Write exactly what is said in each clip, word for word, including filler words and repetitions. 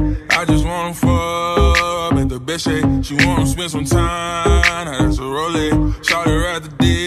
I just wanna fuck, make the bestie. She wanna spend some time, now that's a Rollie. Shawty at the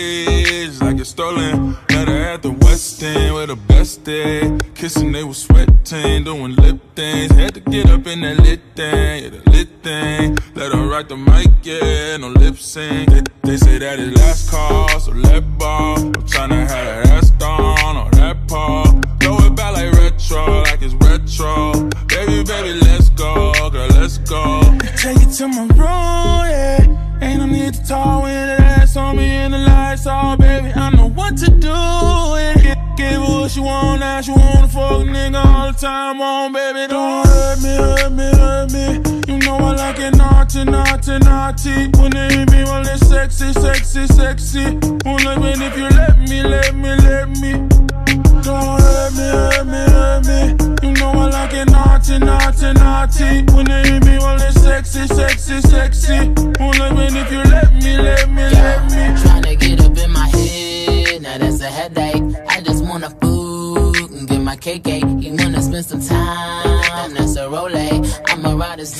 dish like it's stolen. Met her at the Westin with a bestie. Kissin, they was sweatin, doing lip things. Had to get up in that lit thing, yeah, the lit thing. Let her write the mic, yeah, no lip sync. They, they say that it's last call, so let ball. I'm tryna have that ass down on that paw. Throw it back like retro, like it's retro. Baby, baby, let's go, girl, let's go. Take it to my room, yeah. Ain't no need to talk when that ass on me and the lights off, baby. I know what to do, yeah. Give her what she want, now she wanna fuck a nigga all the time on, baby. Don't hurt me, hurt me, hurt me. You know I like it naughty, naughty, naughty. When it hit me, well, it's sexy, sexy, sexy. Won't let me if you let me, let me, let me. Don't hurt me, hurt me, hurt me. You know I like it naughty, naughty, naughty. When it hit me, well, it's sexy, sexy, sexy. Won't let me if you let me, let me, let me. Tryna get up in my head, now that's a headache. I just wanna food and get my cake, cake. You wanna spend some time, that's a Rollie. I'ma ride a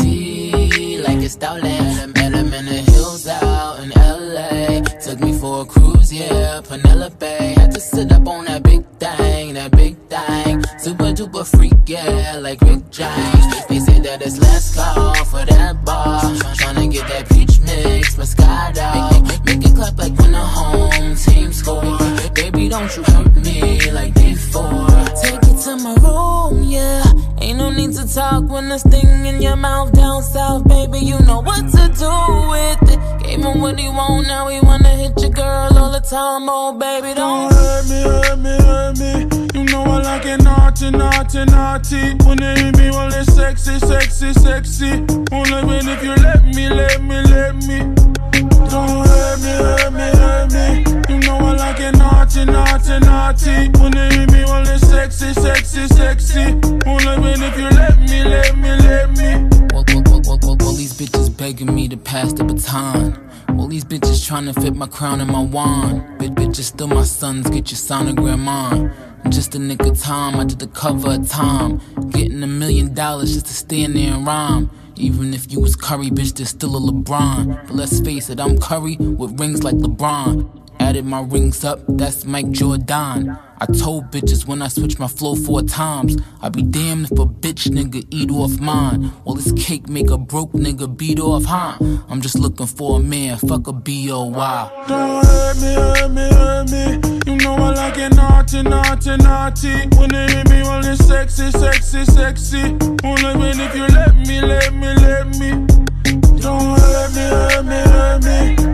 Z like it's stolen. Met him in the hills out in L A. Took me for a cruise, yeah, Penelope. Had to sit up on that big thing, that big thing. Super duper freak, yeah, like Rick James. They say that it's last call for that bar. Tryna get that peach mix, Moscato. Make, make, make it clap like when the home team score. Baby, don't you hurt me like before. Take it to my room, yeah. Ain't no need to talk when there's thing in your mouth down south, baby. You know what to do with it. Gave him what he want, now he wanna hit your girl all the time, oh baby. Don't, don't hurt me, hurt me, hurt me. You know I like it naughty, naughty, naughty. When it hit me, well, it's sexy, sexy, sexy. Won't let me if you let me, let me, let me. Don't hurt me, hurt me, hurt me. You know I like it naughty, naughty, naughty. When it hit me, well, it's sexy, sexy, sexy. Won't let me if you let me, let me, let me. All, all, all, all, all, all these bitches begging me to pass the baton. All these bitches trying to fit my crown and my wand. Bitch, bitches still my sons, get your sonogram on. Just a nigga time, I did the cover of Time. Getting a million dollars just to stand there and rhyme. Even if you was Curry, bitch, there's still a LeBron. But let's face it, I'm Curry with rings like LeBron. Added my rings up, that's Mike Jordan. I told bitches when I switch my flow four times, I'd be damned if a bitch nigga eat off mine. Well, this cake make a broke nigga beat off, huh? I'm just looking for a man, fuck a B O Y. Don't hurt me, hurt me, hurt me. You know I like it naughty, naughty, naughty. When it hit me, well, it's sexy, sexy, sexy. Won't let me if you let me, let me, let me. Don't hurt me, hurt me, hurt me.